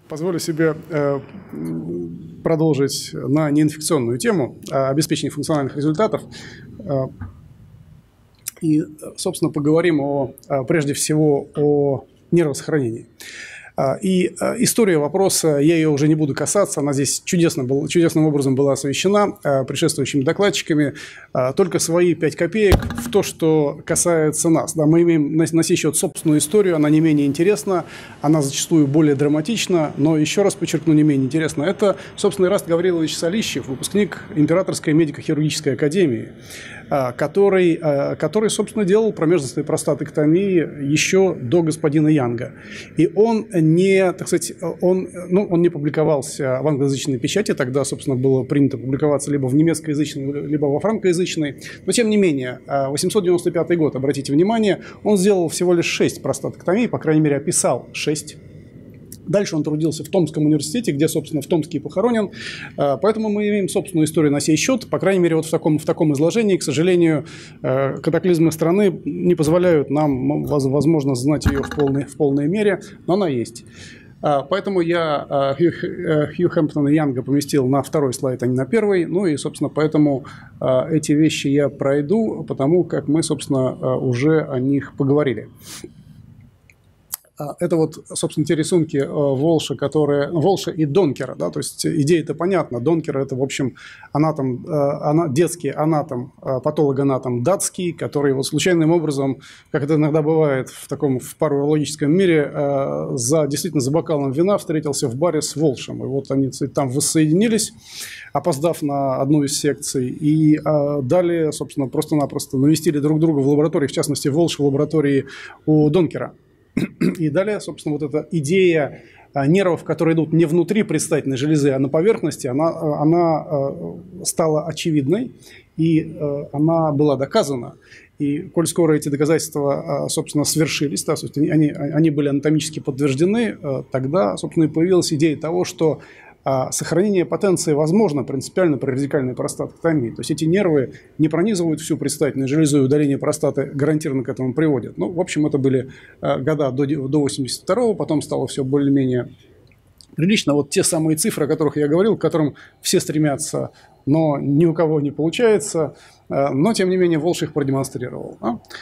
Позволю себе продолжить на неинфекционную тему обеспечения функциональных результатов. И, собственно, поговорим прежде всего о нервосохранении. И история вопроса, я ее уже не буду касаться, она здесь чудесным образом была освещена предшествующими докладчиками. Только свои 5 копеек в то, что касается нас. Да, мы имеем на сей счет собственную историю, она не менее интересна, она зачастую более драматична, но еще раз подчеркну, не менее интересна. Это, собственно, Ираст Гаврилович Салищев, выпускник Императорской медико-хирургической академии, который, собственно, делал промежностные простатэктомии еще до господина Янга. И он не, так сказать, он не публиковался в англоязычной печати, тогда, собственно, было принято публиковаться либо в немецкоязычной, либо во франкоязычной. Но, тем не менее, 895 год, обратите внимание, он сделал всего лишь 6 простатэктомий, по крайней мере, описал 6. Дальше он трудился в Томском университете, где, собственно, в Томске и похоронен. Поэтому мы имеем собственную историю на сей счет. По крайней мере, вот в таком изложении, к сожалению, катаклизмы страны не позволяют нам, возможно, знать ее в полной мере, но она есть. Поэтому я Хью Хэмптона Янга поместил на второй слайд, а не на первый. Ну и, собственно, поэтому эти вещи я пройду, потому как мы, собственно, уже о них поговорили. Это вот, собственно, те рисунки Волша и Донкера. Да? То есть идея-то понятна. Донкер – это, в общем, детский анатом, патологоанатом датский, который вот случайным образом, как это иногда бывает в парурологическом мире, действительно за бокалом вина встретился в баре с Волшем. И вот они там воссоединились, опоздав на одну из секций, и далее, собственно, просто-напросто навестили друг друга в лаборатории, в частности, Волш в лаборатории у Донкера. И далее, собственно, вот эта идея нервов, которые идут не внутри предстательной железы, а на поверхности, она стала очевидной, и она была доказана. И коль скоро эти доказательства, собственно, свершились, да, они были анатомически подтверждены, тогда, собственно, и появилась идея того, что сохранение потенции возможно принципиально при радикальной простатэктомии. То есть эти нервы не пронизывают всю предстательную железу, и удаление простаты гарантированно к этому приводит. Ну, в общем, это были года до 82-го, потом стало все более-менее прилично. Вот те самые цифры, о которых я говорил, к которым все стремятся, но ни у кого не получается, но, тем не менее, Волш их продемонстрировал.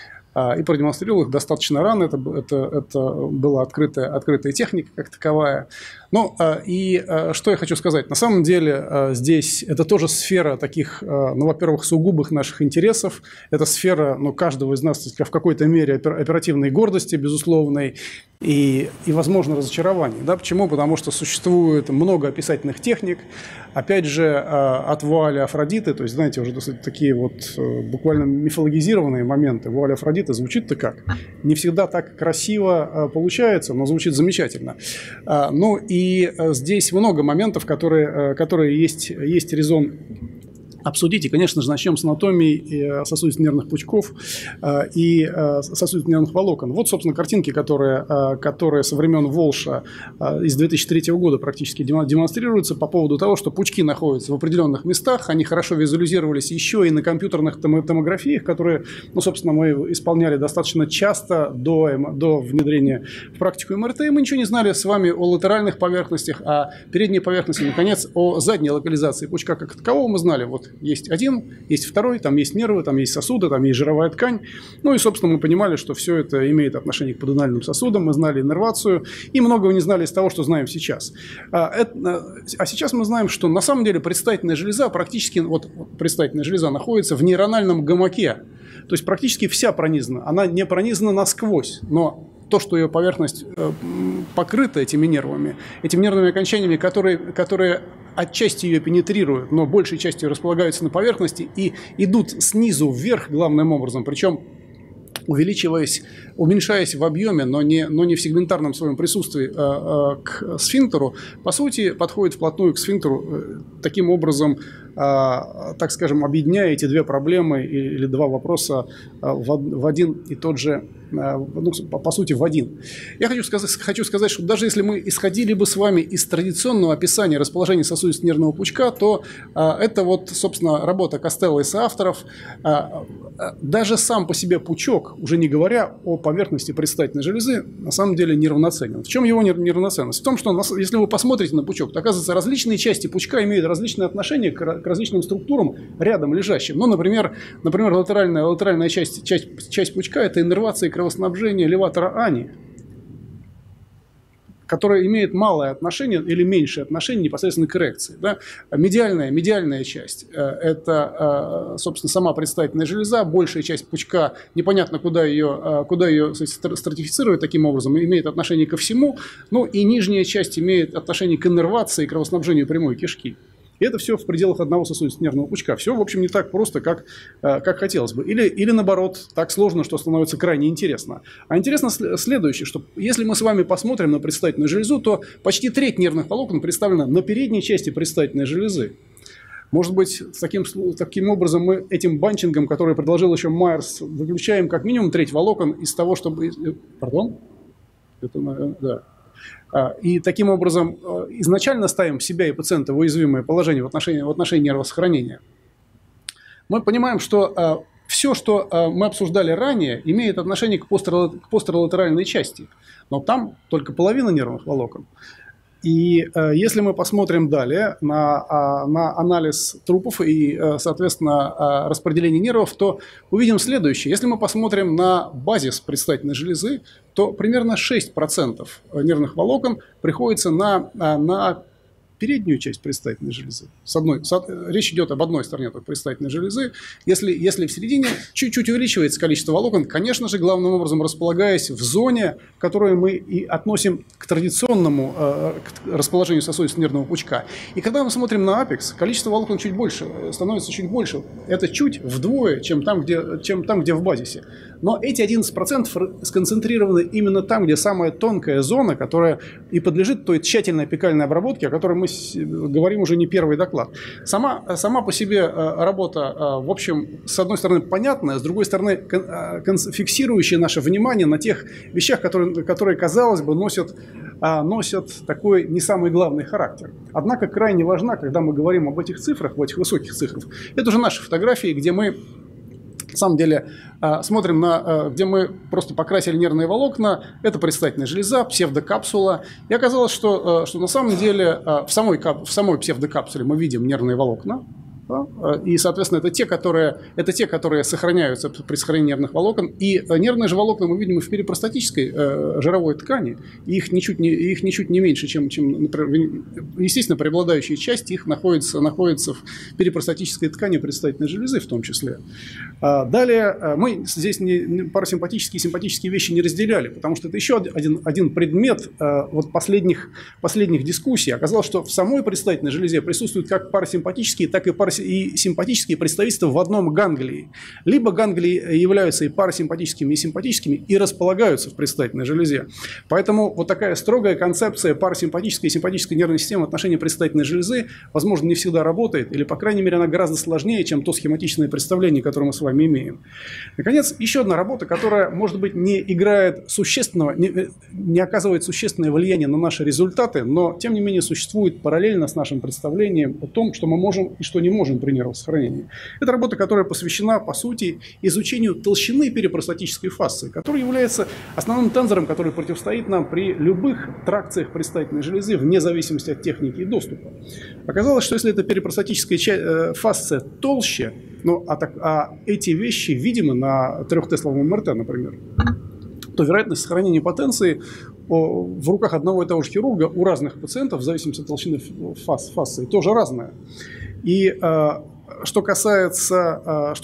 И продемонстрировал их достаточно рано. Это была открытая техника как таковая. Ну, и что я хочу сказать. На самом деле здесь это тоже сфера таких, во-первых, сугубых наших интересов. Это сфера каждого из нас в какой-то мере оперативной гордости, безусловной, и возможно, разочарований. Да? Почему? Потому что существует много описательных техник. Опять же, от вуали Афродиты, то есть, знаете, уже такие вот буквально мифологизированные моменты. Вуаль Афродиты звучит-то как? Не всегда так красиво получается, но звучит замечательно. Ну и здесь много моментов, которые есть резон обсудить. И, конечно же, начнем с анатомии сосудисто-нервных пучков и сосудисто-нервных волокон. Вот, собственно, картинки, которые со времен Волша из 2003 года практически демонстрируются по поводу того, что пучки находятся в определенных местах, они хорошо визуализировались еще и на компьютерных томографиях, которые, собственно, мы исполняли достаточно часто до внедрения в практику МРТ, и мы ничего не знали с вами о латеральных поверхностях, о передней поверхности, наконец, о задней локализации пучка как такового мы знали. Вот есть один, есть второй, там есть нервы, там есть сосуды, там есть жировая ткань. Ну и, собственно, мы понимали, что все это имеет отношение к подунальным сосудам, мы знали иннервацию, и многого не знали из того, что знаем сейчас. А сейчас мы знаем, что на самом деле предстательная железа предстательная железа находится в нейрональном гамаке. То есть практически вся пронизана. Она не пронизана насквозь, но то, что ее поверхность покрыта этими нервными окончаниями, которые отчасти ее пенетрируют, но большей частью располагаются на поверхности и идут снизу вверх главным образом, причем уменьшаясь в объеме, но не в сегментарном своем присутствии к сфинктеру, по сути, подходит вплотную к сфинктеру, таким образом так скажем, объединяя эти две проблемы или два вопроса в один и тот же, ну, по сути, в один. Я хочу сказать, что даже если мы исходили бы с вами из традиционного описания расположения сосудисто-нервного пучка, то это вот, собственно, работа Костелло и соавторов. Даже сам по себе пучок, уже не говоря о поверхности предстательной железы, на самом деле неравноценен. В чем его неравноценность? В том, что если вы посмотрите на пучок, то, оказывается, различные части пучка имеют различные отношения к различным структурам рядом лежащим. Ну, например, латеральная часть пучка – это иннервация и кровоснабжение элеватора Ани, которая имеет малое отношение или меньшее отношение непосредственно к эрекции. Да? Медиальная часть – это, собственно, сама предстательная железа, большая часть пучка, непонятно, куда ее стратифицировать таким образом, имеет отношение ко всему, ну и нижняя часть имеет отношение к иннервации и кровоснабжению прямой кишки. И это все в пределах одного сосудисто-нервного пучка. Все, в общем, не так просто, как хотелось бы. Или наоборот, так сложно, что становится крайне интересно. А интересно следующее, что если мы с вами посмотрим на предстательную железу, то почти треть нервных волокон представлена на передней части предстательной железы. Может быть, таким образом мы этим банчингом, который предложил еще Майерс, выключаем как минимум треть волокон из того, чтобы... Пардон? Это, да. И таким образом изначально ставим себя и пациента в уязвимое положение в отношении нервосохранения. Мы понимаем, что все, что мы обсуждали ранее, имеет отношение к постеролатеральной части, но там только половина нервных волокон. И если мы посмотрим далее на анализ трупов и, соответственно, распределение нервов, то увидим следующее. Если мы посмотрим на базис предстательной железы, то примерно 6% нервных волокон приходится на переднюю часть предстательной железы. Речь идет об одной стороне предстательной железы. Если в середине чуть-чуть увеличивается количество волокон, конечно же, главным образом располагаясь в зоне, которую мы и относим к традиционному к расположению сосудисто-нервного пучка. И когда мы смотрим на апекс, количество волокон чуть больше, становится чуть больше. Это чуть вдвое, чем там, где в базисе. Но эти 11% сконцентрированы именно там, где самая тонкая зона, которая и подлежит той тщательной апикальной обработке, о которой мы говорим уже не первый доклад. Сама по себе работа, в общем, с одной стороны понятная, с другой стороны фиксирующая наше внимание на тех вещах, которые казалось бы, носят такой не самый главный характер. Однако крайне важна, когда мы говорим об этих цифрах, об этих высоких цифрах, это уже наши фотографии, где мы на самом деле смотрим где мы просто покрасили нервные волокна, это предстательная железа, псевдокапсула. И оказалось, что на самом деле в самой псевдокапсуле мы видим нервные волокна. Да? И, соответственно, это те, которые сохраняются при сохранении нервных волокон. И нервные же волокна мы видим и в перипростатической жировой ткани. И их ничуть не меньше, чем естественно, преобладающая часть их находится в перипростатической ткани предстательной железы в том числе. Далее мы здесь парасимпатические и симпатические вещи не разделяли, потому что это еще один предмет вот последних дискуссий. Оказалось, что в самой предстательной железе присутствуют как парасимпатические, так и симпатические представительства в одном ганглии. Либо ганглии являются и парасимпатическими, и симпатическими, и располагаются в предстательной железе. Поэтому вот такая строгая концепция парасимпатической и симпатической нервной системы в отношении предстательной железы, возможно, не всегда работает, или, по крайней мере, она гораздо сложнее, чем то схематичное представление, которое мы с вами имеем. Наконец, еще одна работа, которая, может быть, не оказывает существенное влияние на наши результаты, но, тем не менее, существует параллельно с нашим представлением о том, что мы можем и что не можем при нервосохранении. Это работа, которая посвящена, по сути, изучению толщины перипростатической фасции, которая является основным тензором, который противостоит нам при любых тракциях предстательной железы, вне зависимости от техники и доступа. Оказалось, что если эта перипростатическая фасция толще, эти вещи видимы на 3-тесловом МРТ, например, то вероятность сохранения потенции в руках одного и того же хирурга у разных пациентов, в зависимости от толщины фасции, тоже разная. И что касается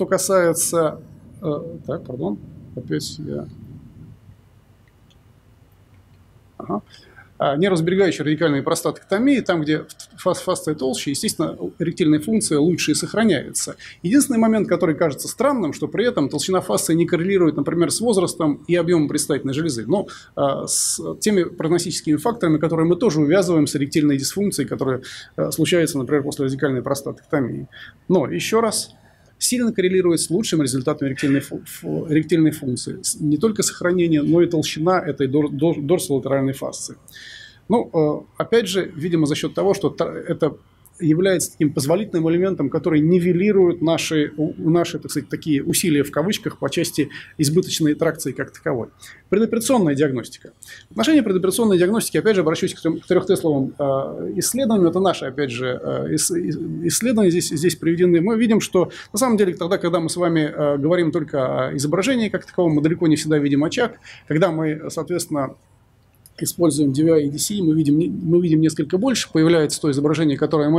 так, пардон, опять я... Ага. нервосберегающей радикальной простатоктомии, там, где фасция толще, естественно, эректильная функция лучше и сохраняется. Единственный момент, который кажется странным, что при этом толщина фасции не коррелирует, например, с возрастом и объемом предстательной железы, но с теми прогностическими факторами, которые мы тоже увязываем с эректильной дисфункцией, которая случается, например, после радикальной простатоктомии. Но, еще раз, сильно коррелирует с лучшими результатами эректильной функции. Не только сохранение, но и толщина этой дорсолатеральной фасции. Ну, опять же, видимо, за счет того, что это является таким позволительным элементом, который нивелирует наши, так сказать, такие усилия в кавычках по части избыточной тракции как таковой. Предоперационная диагностика. В отношении предоперационной диагностики, опять же, обращусь к трехтесловым исследованиям. Это наши, опять же, исследования здесь приведены. Мы видим, что на самом деле тогда, когда мы с вами говорим только о изображении как таковом, мы далеко не всегда видим очаг. Когда мы, соответственно, используем DVI и DCE, мы видим несколько больше, появляется то изображение, которое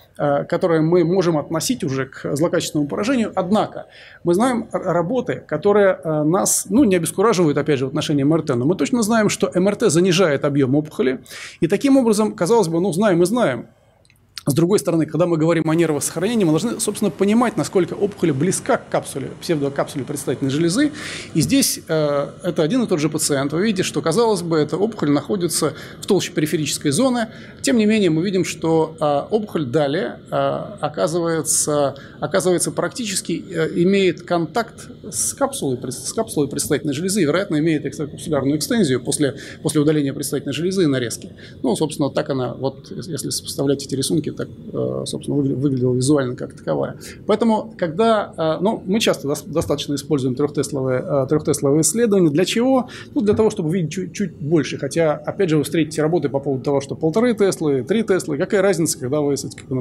мы можем относить уже к злокачественному поражению. Однако мы знаем работы, которые нас не обескураживают, опять же, в отношении МРТ, но мы точно знаем, что МРТ занижает объем опухоли, и таким образом, казалось бы, знаем и знаем. С другой стороны, когда мы говорим о нервосохранении, мы должны, собственно, понимать, насколько опухоль близка к капсуле, псевдокапсуле предстательной железы. И здесь это один и тот же пациент. Вы видите, что, казалось бы, эта опухоль находится в толще периферической зоны. Тем не менее, мы видим, что опухоль далее, оказывается, практически имеет контакт с капсулой предстательной железы и, вероятно, имеет экстракапсулярную экстензию после удаления предстательной железы и нарезки. Ну, собственно, так она, вот, если сопоставлять эти рисунки, так, собственно, выглядела визуально как таковая. Поэтому, когда, мы часто достаточно используем трехтесловые исследования. Для чего? Для того, чтобы видеть чуть больше. Хотя, опять же, вы встретите работы по поводу того, что 1,5 Теслы, 3 Теслы. Какая разница, когда вы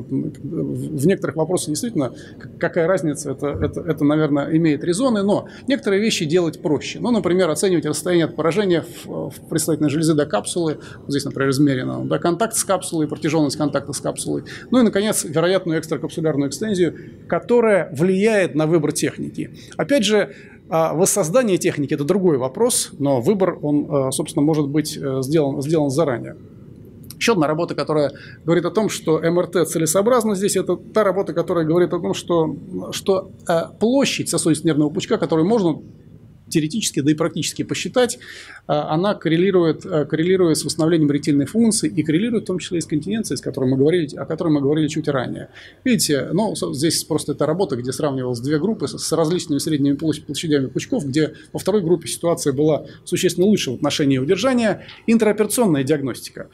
в некоторых вопросах действительно, какая разница, это, наверное, имеет резоны, но некоторые вещи делать проще. Например, оценивать расстояние от поражения в предстательной железе до капсулы. Вот здесь, например, измерено контакт с капсулой, протяженность контакта с капсулой. Ну и, наконец, вероятную экстракапсулярную экстензию, которая влияет на выбор техники. Опять же, воссоздание техники – это другой вопрос, но выбор, он, собственно, может быть сделан заранее. Еще одна работа, которая говорит о том, что МРТ целесообразно здесь, это та работа, которая говорит о том, что площадь сосудисто-нервного пучка, которую можно теоретически, да и практически посчитать, она коррелирует с восстановлением эректильной функции и коррелирует в том числе и с континенцией, о которой мы говорили чуть ранее. Видите, здесь просто эта работа, где сравнивалось две группы с различными средними площадями пучков, где во второй группе ситуация была существенно лучше в отношении удержания. Интраоперационная диагностика.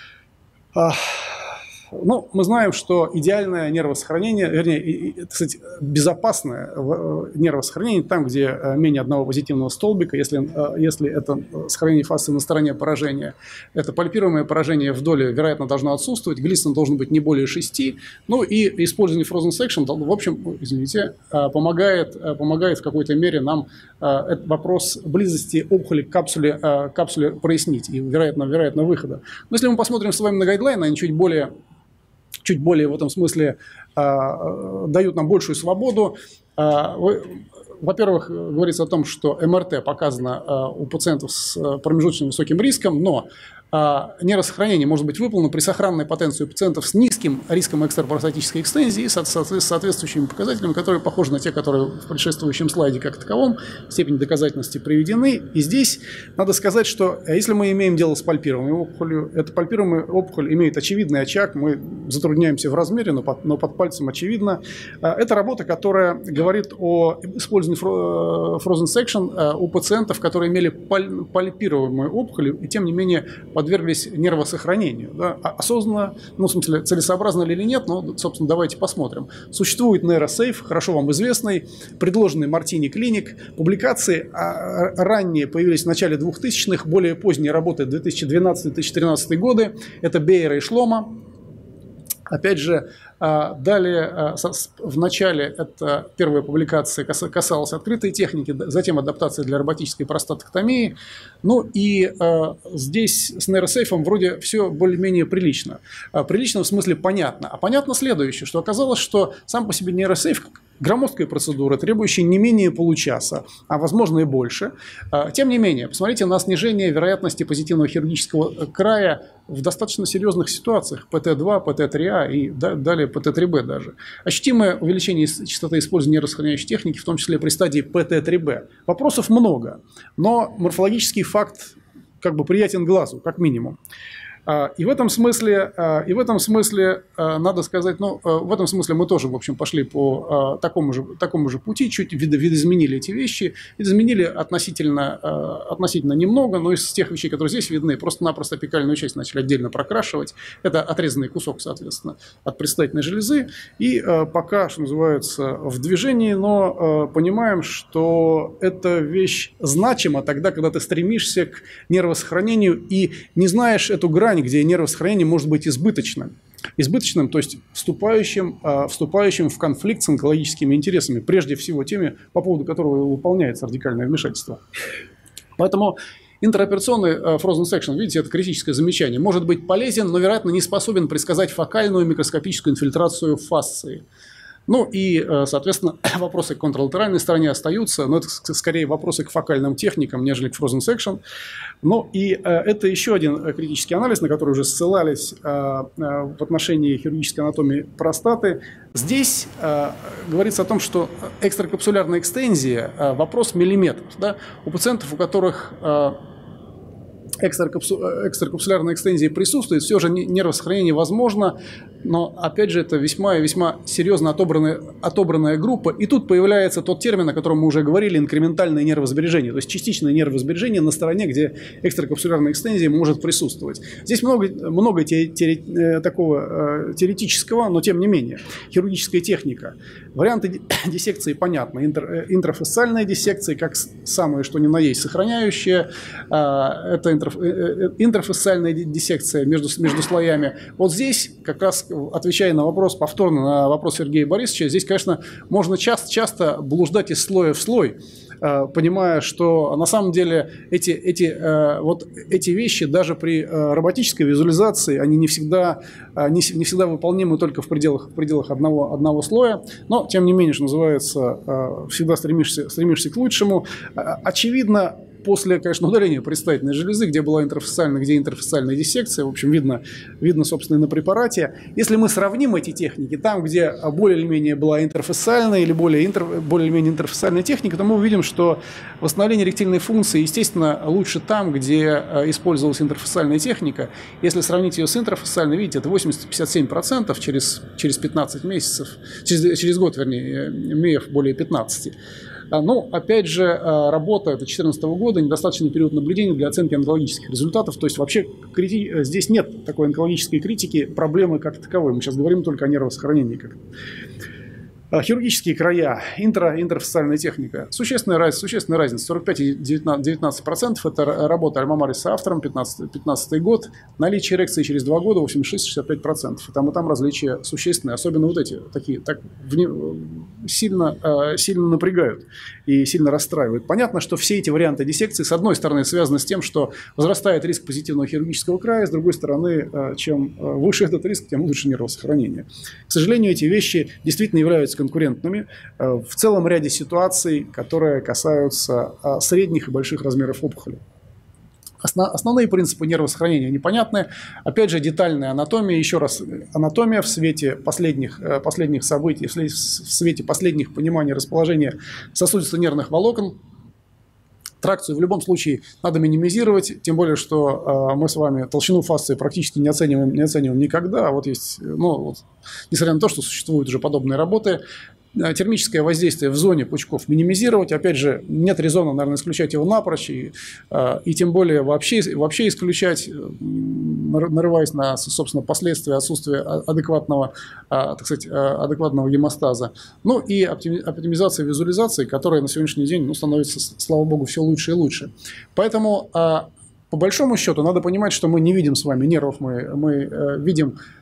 Мы знаем, что идеальное нервосохранение, вернее, кстати, безопасное нервосохранение там, где менее одного позитивного столбика, если это сохранение фасции на стороне поражения, это пальпируемое поражение в доле, вероятно, должно отсутствовать, глистон должен быть не более 6, и использование frozen section, в общем, помогает в какой-то мере нам этот вопрос близости опухоли к капсуле прояснить и, вероятно, выхода. Но если мы посмотрим с вами на гайдлайны, они чуть более в этом смысле дают нам большую свободу. Во-первых, говорится о том, что МРТ показано у пациентов с промежуточно высоким риском, но нейросохранение может быть выполнено при сохранной потенции у пациентов с низким риском экстрапростатической экстензии с соответствующими показателями, которые похожи на те, которые в предшествующем слайде как таковом, степень доказательности приведены. И здесь надо сказать, что если мы имеем дело с пальпируемой опухолью, эта пальпируемая опухоль имеет очевидный очаг, мы затрудняемся в размере, но под пальцем очевидно. Это работа, которая говорит о использовании frozen section у пациентов, которые имели пальпируемую опухоль и, тем не менее, подверглись нервосохранению. Да? Осознанно, в смысле, целесообразно ли или нет, но, собственно, давайте посмотрим. Существует нейросейф, хорошо вам известный, предложенный Мартини Клиник. Публикации ранние появились в начале 2000-х, более поздние работы 2012-2013 годы. Это Бейера и Шлома. Опять же, далее, в начале это первая публикация касалась открытой техники, затем адаптация для роботической простатоктомии. Здесь с нейросейфом вроде все более-менее прилично. Прилично в смысле понятно. А понятно следующее, что оказалось, что сам по себе нейросейф, громоздкая процедура, требующая не менее получаса, а возможно и больше. Тем не менее, посмотрите на снижение вероятности позитивного хирургического края в достаточно серьезных ситуациях, ПТ-2, ПТ-3А и далее ПТ-3Б даже. Ощутимое увеличение частоты использования нейросохраняющей техники, в том числе при стадии ПТ-3Б. Вопросов много, но морфологический факт как бы приятен глазу, как минимум. И в этом смысле надо сказать, ну, в этом смысле мы тоже, в общем, пошли по такому же пути, чуть видоизменили эти вещи, видоизменили относительно немного, но из тех вещей, которые здесь видны, просто-напросто апикальную часть начали отдельно прокрашивать. Это отрезанный кусок, соответственно, от предстательной железы. И пока, что называется, в движении, но понимаем, что эта вещь значима тогда, когда ты стремишься к нервосохранению и не знаешь эту грань, где нервосохранение может быть избыточным, то есть вступающим в конфликт с онкологическими интересами, прежде всего теми, по поводу которого выполняется радикальное вмешательство. Поэтому интероперационный frozen section, видите, это критическое замечание, может быть полезен, но, вероятно, не способен предсказать фокальную микроскопическую инфильтрацию фасции. Ну и, соответственно, вопросы к контралатеральной стороне остаются, но это скорее вопросы к фокальным техникам, нежели к frozen section. Ну и это еще один критический анализ, на который уже ссылались в отношении хирургической анатомии простаты. Здесь говорится о том, что экстракапсулярная экстензия – вопрос миллиметров. Да? У пациентов, у которых экстракапсулярная экстензия присутствует, все же нервосохранение возможно, но, опять же, это весьма и весьма серьезно отобранная группа. И тут появляется тот термин, о котором мы уже говорили, инкрементальное нервосбережение, то есть частичное нервосбережение на стороне, где экстракапсулярная экстензия может присутствовать. Здесь много такого теоретического, но тем не менее. Хирургическая техника. Варианты диссекции понятны. Интрафасциальная диссекция, как самое что ни на есть сохраняющая. Это интерфасциальная диссекция между слоями. Вот здесь, как раз отвечая на вопрос, повторно на вопрос Сергея Борисовича, здесь, конечно, можно часто блуждать из слоя в слой, понимая, что на самом деле эти вещи даже при роботической визуализации, они не всегда выполнимы только в пределах одного слоя, но, тем не менее, что называется, всегда стремишься к лучшему. Очевидно, после, конечно, удаления предстательной железы, где была интерфасциальная, где интерфасциальная диссекция, в общем, видно, собственно, и на препарате. Если мы сравним эти техники, там, где более-менее была интерфасциальная или более-менее интерфасциальная техника, то мы увидим, что восстановление эректильной функции, естественно, лучше там, где использовалась интерфасциальная техника. Если сравнить ее с интерфасциальной, видите, это 80-57% через 15 месяцев, через год, вернее, МЕФ более 15%. Ну, опять же, работа 2014 года, недостаточный период наблюдения для оценки онкологических результатов. То есть вообще здесь нет такой онкологической критики, проблемы как таковой. Мы сейчас говорим только о нервосохранении. Хирургические края, интерфасциальная техника. Существенная разница. 45 и 19%. Это работа Альма-Мари с автором, 15 год. Наличие эрекции через 2 года 86-65%. И там различия существенные. Особенно вот эти сильно напрягают и сильно расстраивают. Понятно, что все эти варианты диссекции, с одной стороны, связаны с тем, что возрастает риск позитивного хирургического края, с другой стороны, чем выше этот риск, тем лучше нервосохранение. К сожалению, эти вещи действительно являются конкурентными в целом ряде ситуаций, которые касаются средних и больших размеров опухоли. Основные принципы нервосохранения непонятны. Опять же, детальная анатомия. Еще раз, анатомия в свете последних событий, в свете последних пониманий расположения сосудисто-нервных волокон. Тракцию в любом случае надо минимизировать, тем более, что мы с вами толщину фасции практически не оцениваем никогда. А вот есть, несмотря на то, что существуют уже подобные работы, термическое воздействие в зоне пучков минимизировать. Опять же, нет резона, наверное, исключать его напрочь, и тем более вообще исключать, нарываясь на, собственно, последствия отсутствия адекватного гемостаза. Ну и оптимизация визуализации, которая на сегодняшний день становится, слава богу, все лучше и лучше. Поэтому по большому счету надо понимать, что мы не видим с вами нервов, мы видим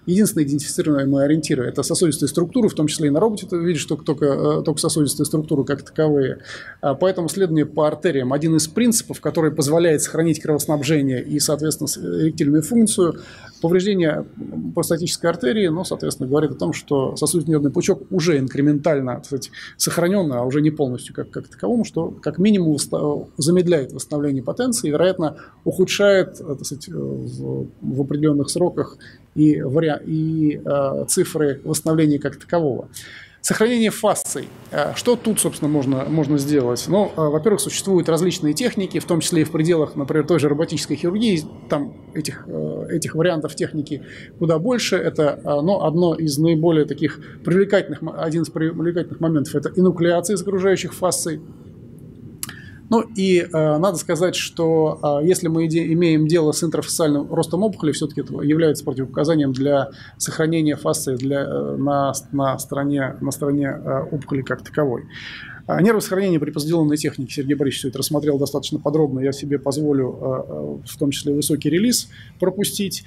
единственные идентифицируемые ориентиры – это сосудистые структуры, в том числе и на роботе ты видишь только сосудистые структуры как таковые. Поэтому следование по артериям – один из принципов, который позволяет сохранить кровоснабжение и, соответственно, эректильную функцию. Повреждение простатической артерии, ну, соответственно, говорит о том, что сосудистый нервный пучок уже инкрементально, так сказать, сохранен, а уже не полностью как таковому, что как минимум замедляет восстановление потенции и, вероятно, ухудшает, так сказать, в определенных сроках и цифры восстановления как такового. Сохранение фасций. Что тут, собственно, можно сделать? Ну, во-первых, существуют различные техники, в том числе и в пределах, например, той же роботической хирургии. Там этих вариантов техники куда больше. Это один из привлекательных моментов – это инуклеация загружающих фасций. Ну и надо сказать, что если мы имеем дело с интрафасциальным ростом опухоли, все-таки это является противопоказанием для сохранения фасции на стороне опухоли как таковой. Нервосохранение при позаделанной технике Сергей Борисович все это рассмотрел достаточно подробно. Я себе позволю, в том числе высокий релиз, пропустить.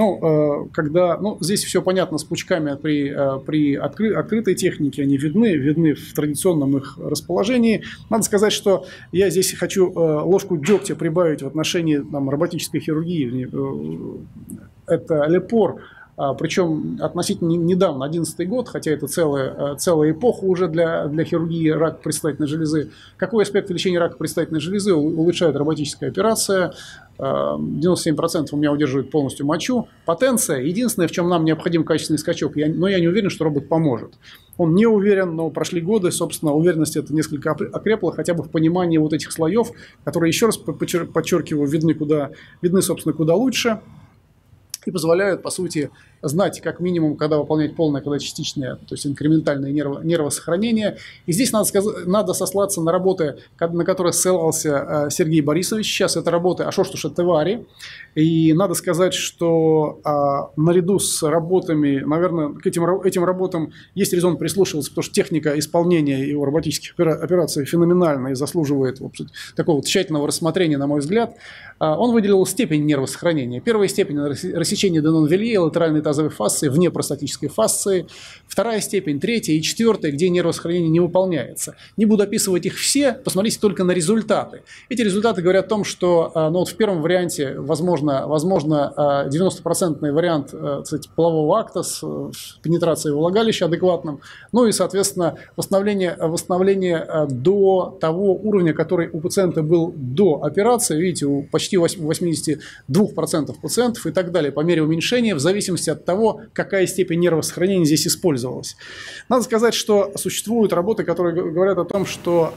Здесь все понятно с пучками при открытой технике, они видны в традиционном их расположении. Надо сказать, что я здесь хочу ложку дегтя прибавить в отношении роботической хирургии. Это Лепор. Причем относительно недавно, 2011 год, хотя это целая эпоха уже для хирургии рака предстательной железы. Какой аспект лечения рака предстательной железы улучшает роботическая операция? 97% у меня удерживает полностью мочу. Потенция. Единственное, в чем нам необходим качественный скачок, но я не уверен, что робот поможет. Он не уверен, но прошли годы, собственно, уверенность это несколько окрепла, хотя бы в понимании вот этих слоев, которые, еще раз подчеркиваю, видны, собственно, куда лучше. И позволяют, по сути, знать, как минимум, когда выполнять полное, когда частичное, то есть инкрементальное нервосохранение. И здесь надо сослаться на работы, на которые ссылался Сергей Борисович. Сейчас это работы Ашоштуша Тевари. И надо сказать, что наряду с работами, наверное, к этим работам есть резон прислушиваться, потому что техника исполнения его роботических операций феноменальна и заслуживает такого тщательного рассмотрения, на мой взгляд. Он выделил степень нервосохранения. Первая степень – рассечение денон-вилье, латеральной тазовой фасции, вне простатической фасции. Вторая степень, третья и четвертая, где нервосохранение не выполняется. Не буду описывать их все, посмотрите только на результаты. Эти результаты говорят о том, что в первом варианте возможно 90% вариант полового акта с пенетрацией влагалища адекватным. Ну и, соответственно, восстановление до того уровня, который у пациента был до операции. Видите, у почти 82% пациентов и так далее, по мере уменьшения, в зависимости от того, какая степень нервосохранения здесь использовалась. Надо сказать, что существуют работы, которые говорят о том, что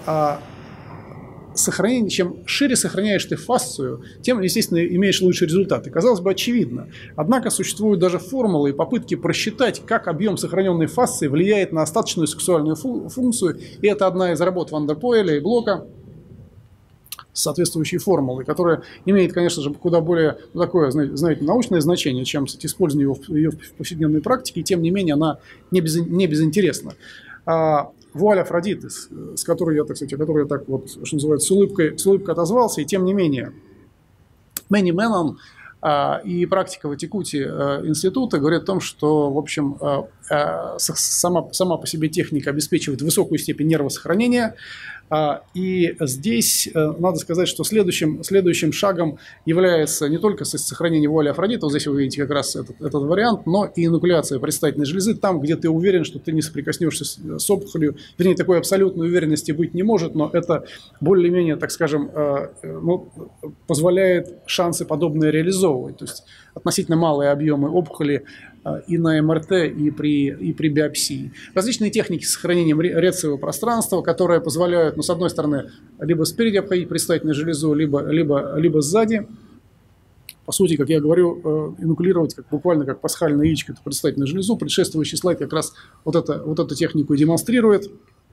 чем шире сохраняешь ты фасцию, тем, естественно, имеешь лучшие результаты. Казалось бы, очевидно. Однако существуют даже формулы и попытки просчитать, как объем сохраненной фасции влияет на остаточную сексуальную функцию. И это одна из работ Ван дер Пойля и Блока, соответствующие формулы, которая имеет, конечно же, куда более такое, знаете, научное значение, чем использование ее в повседневной практике, и тем не менее она не безинтересна. Вуаль Афродиты, с которой я, так вот, что называется, с улыбкой отозвался, и тем не менее Мэнни Мэннон и практика Ватикути института говорят о том, что, в общем, сама по себе техника обеспечивает высокую степень нервосохранения. И здесь надо сказать, что следующим шагом является не только сохранение вуали Афродиты, вот здесь вы видите как раз этот вариант, но и инуклеация предстательной железы, там, где ты уверен, что ты не соприкоснешься с опухолью. Вернее, такой абсолютной уверенности быть не может, но это более-менее, так скажем, позволяет шансы подобные реализовывать. То есть относительно малые объемы опухоли и на МРТ, и при биопсии. Различные техники с сохранением рецевого пространства, которые позволяют, с одной стороны, либо спереди обходить предстательную железу, либо сзади. По сути, как я говорю, инуклировать буквально как пасхальное яичко эту предстательную железу. Предшествующий слайд как раз вот эту технику и демонстрирует.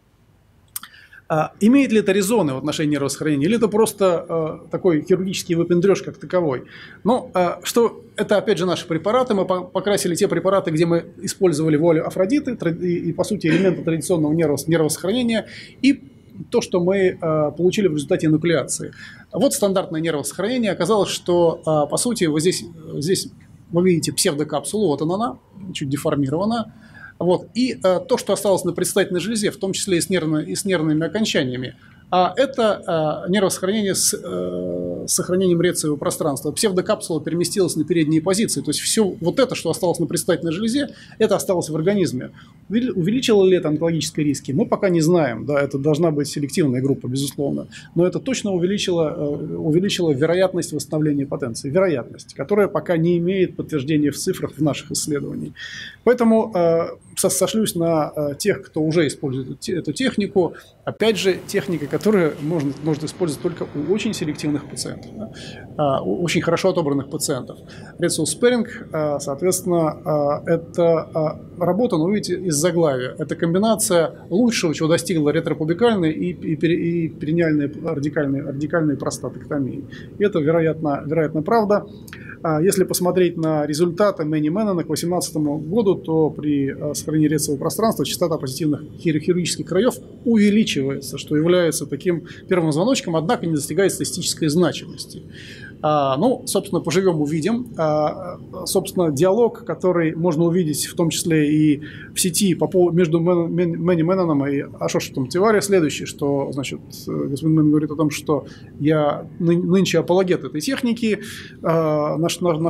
Имеет ли это резоны в отношении нервосохранения, или это просто такой хирургический выпендреж как таковой? Что это, опять же, наши препараты. Мы покрасили те препараты, где мы использовали вуаль Афродиты и, по сути, элементы традиционного нервосохранения, и то, что мы получили в результате инуклеации. Вот стандартное нервосохранение. Оказалось, что, по сути, вы здесь вы видите псевдокапсулу, вот она, чуть деформировано. Вот. И то, что осталось на предстательной железе, в том числе и с нервными окончаниями, это нервосохранение с сохранением рециевого пространства. Псевдокапсула переместилась на передние позиции. То есть все вот это, что осталось на предстательной железе, это осталось в организме. Увеличило ли это онкологические риски? Мы пока не знаем. Да, это должна быть селективная группа, безусловно. Но это точно увеличило вероятность восстановления потенции. Вероятность, которая пока не имеет подтверждения в цифрах в наших исследованиях. Поэтому сошлюсь на тех, кто уже использует эту технику. Опять же, техника, которая может использовать только у очень селективных пациентов, да, у очень хорошо отобранных пациентов. Red Sparing, соответственно, это работа, ну, видите, из заглавия. Это комбинация лучшего, чего достигла ретропубикальной и перинеальной радикальной простатэктомии. И это, вероятно, правда. Если посмотреть на результаты Мэнни Меннона к 2018 году, то при сохранении рециевого пространства частота позитивных хирургических краев увеличивается, что является таким первым звоночком, однако не достигает статистической значимости. Ну, собственно, поживем, увидим. Собственно, диалог, который можно увидеть в том числе и в сети между Мэнни Менноном и Ашошем Тивари, следующий, что, значит, господин Мэнн говорит о том, что я нынче апологет этой техники, на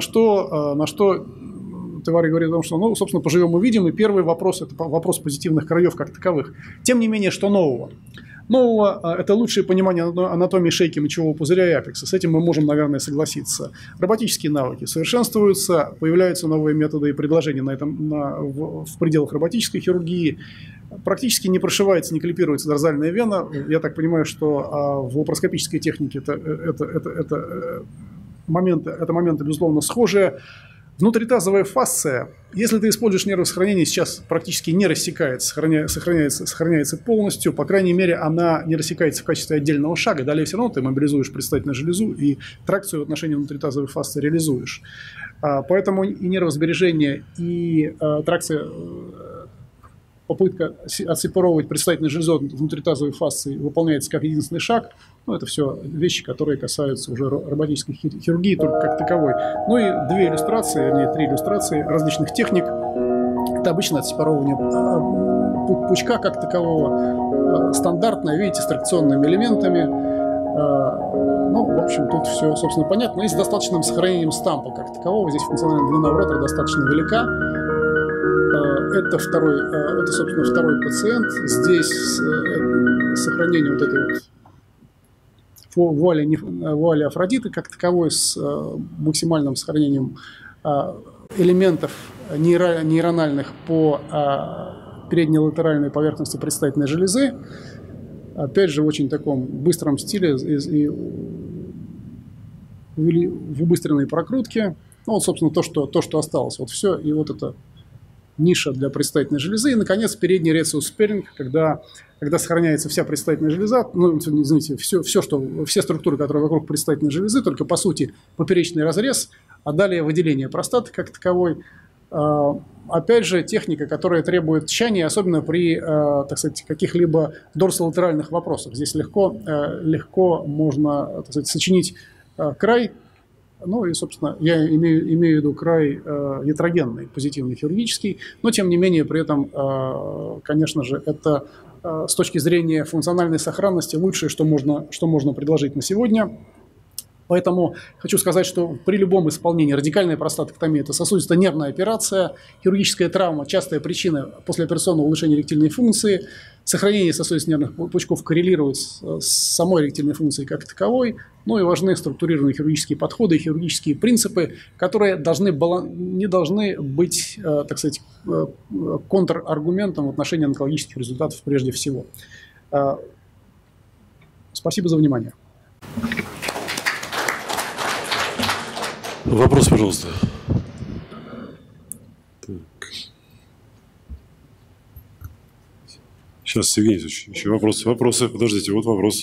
что Тивари говорит о том, что, ну, собственно, поживем, увидим. И первый вопрос – это вопрос позитивных краев как таковых. Тем не менее, что нового? Нового – это лучшее понимание анатомии шейки мочевого пузыря и апекса. С этим мы можем, наверное, согласиться. Роботические навыки совершенствуются, появляются новые методы и предложения в пределах роботической хирургии. Практически не прошивается, не клипируется дорзальная вена. Я так понимаю, что в лапароскопической технике это моменты, безусловно, схожие. Внутритазовая фасция, если ты используешь нервосохранение, сейчас практически не рассекается, сохраняется полностью. По крайней мере, она не рассекается в качестве отдельного шага. Далее все равно ты мобилизуешь предстательную железу и тракцию в отношении внутритазовой фасции реализуешь. Поэтому и нервосбережение, и тракция, попытка отсепаровывать предстательную железу от внутритазовой фасции выполняется как единственный шаг. Ну, это все вещи, которые касаются уже роботической хирургии только как таковой. Ну и три иллюстрации различных техник. Это обычно отсепаровывание пучка как такового, стандартное, видите, с тракционными элементами. Ну, в общем, тут все, собственно, понятно. И с достаточным сохранением стампа как такового. Здесь функциональная длина уротора достаточно велика. Это, собственно, второй пациент. Здесь сохранение вот этой вот вуали Афродиты как таковой с максимальным сохранением элементов нейрональных по передней латеральной поверхности предстательной железы. Опять же, в очень таком быстром стиле и в убыстренной прокрутке. Ну, вот, собственно, то, что осталось. Вот все. И вот это ниша для предстательной железы. И, наконец, передний Red Sparing, когда сохраняется вся предстательная железа, ну, извините, все структуры, которые вокруг предстательной железы, только, по сути, поперечный разрез, а далее выделение простаты как таковой. Опять же, техника, которая требует тщания, особенно при, так сказать, каких-либо дорсолатеральных вопросах. Здесь легко можно, так сказать, сочинить край. Ну и, собственно, я имею в виду край ятрогенный, позитивный хирургический, но, тем не менее, при этом, конечно же, это с точки зрения функциональной сохранности лучшее, что можно предложить на сегодня. Поэтому хочу сказать, что при любом исполнении радикальная простатэктомия – это сосудисто-нервная операция, хирургическая травма – частая причина послеоперационного улучшения эректильной функции, сохранение сосудисто-нервных пучков коррелирует с самой эректильной функцией как таковой, ну и важны структурированные хирургические подходы и хирургические принципы, которые не должны быть, так сказать, контраргументом в отношении онкологических результатов прежде всего. Спасибо за внимание. Вопрос, пожалуйста. Так. Сейчас, Евгений Ильич, еще вопросы. Подождите, вот вопрос.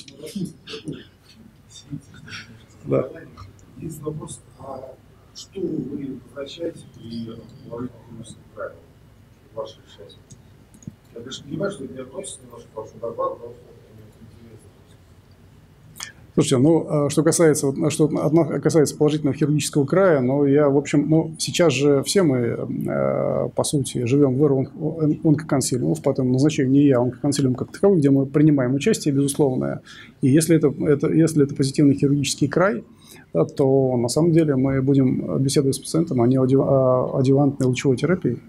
Да. Есть вопрос, а что вы возвращаете при положительных правилах в вашей части? Я, конечно, понимаю, что это не относится немножко к вашему докладу, но это интересно. Слушайте, ну, что касается положительного хирургического края, ну, я, в общем, ну, сейчас же все мы, по сути, живем в эру онкоконсилиумов, поэтому назначаю не я, онкоконсилиум как таковой, где мы принимаем участие, безусловное. И если это позитивный хирургический край, то на самом деле мы будем беседовать с пациентом о неоадъювантной лучевой терапии.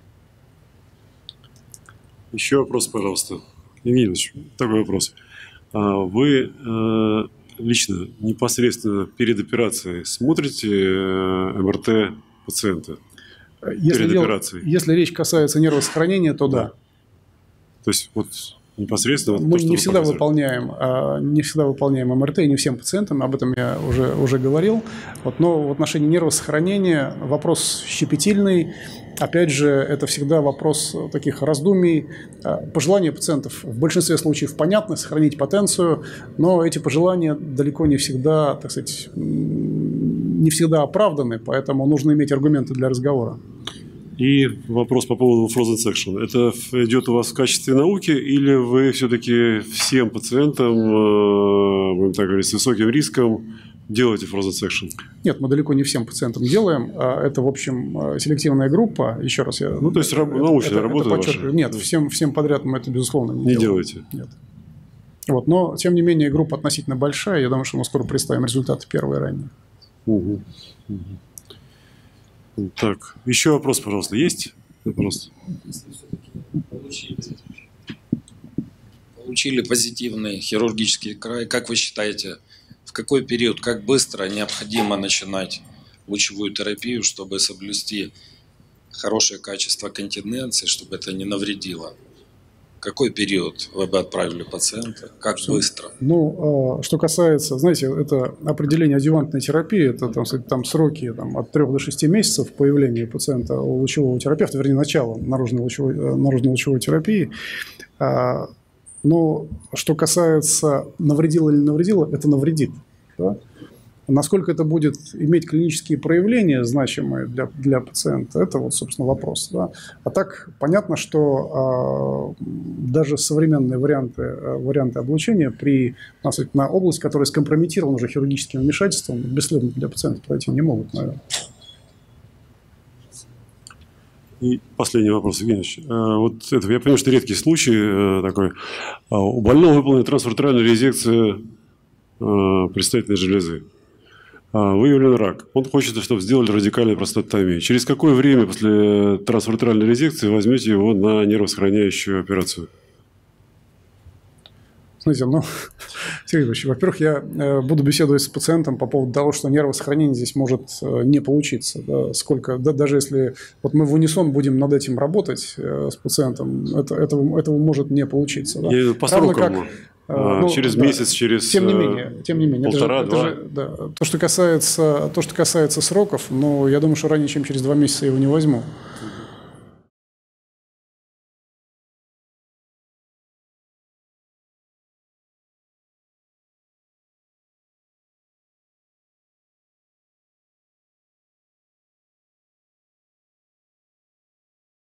Еще вопрос, пожалуйста. Евгений Ильич, такой вопрос. Вы лично, непосредственно перед операцией смотрите МРТ пациента? Перед операцией? Если речь касается нервосохранения, то да. То есть вот непосредственно... Мы не всегда выполняем МРТ, и не всем пациентам, об этом я уже говорил. Вот, но в отношении нервосохранения вопрос щепетильный. Опять же, это всегда вопрос таких раздумий. Пожелания пациентов в большинстве случаев понятны, сохранить потенцию, но эти пожелания далеко не всегда, так сказать, не всегда оправданы, поэтому нужно иметь аргументы для разговора. И вопрос по поводу frozen section. Это идет у вас в качестве науки, или вы все-таки всем пациентам, будем так говорить, с высоким риском делаете frozen section? Нет, мы далеко не всем пациентам делаем. Это, в общем, селективная группа. Еще раз я... Ну, то есть научная работа ваша? Нет, всем подряд мы это, безусловно, не делаете. Нет. Вот, но, тем не менее, группа относительно большая. Я думаю, что мы скоро представим результаты первые ранние. Угу. Так, еще вопрос, пожалуйста, есть? Вопрос. Если получили позитивный хирургический край, как вы считаете, в какой период, как быстро необходимо начинать лучевую терапию, чтобы соблюсти хорошее качество континенции, чтобы это не навредило? Какой период вы бы отправили пациента? Как быстро? Ну, что касается, знаете, это определение адъювантной терапии, это там сроки от 3 до 6 месяцев появления пациента у лучевого терапевта, вернее, начала наружной лучевой терапии. Но что касается навредило или не навредило, это навредит. Да? Насколько это будет иметь клинические проявления, значимые для пациента, это вот, собственно, вопрос. Да? А так понятно, что даже современные варианты облучения на область, которая скомпрометирована уже хирургическим вмешательством, бесследно для пациента пройти не могут, наверное. И последний вопрос, Евгений Ильич. Вот это, я понимаю, что редкий случай такой. У больного выполнена трансфертральная резекция предстательной железы. Выявлен рак. Он хочет, чтобы сделали радикальную простатотомию. Через какое время после трансфертральной резекции возьмете его на нервосохраняющую операцию? Смотрите, Сергей Ильич, во-первых, я буду беседовать с пациентом по поводу того, что нервосохранение здесь может не получиться. Да, даже если вот мы в унисон будем над этим работать с пациентом, этого может не получиться. Да? По срокам. Через месяц, через тем не менее, полтора-два. То, что касается сроков, я думаю, что ранее, чем через 2 месяца я его не возьму.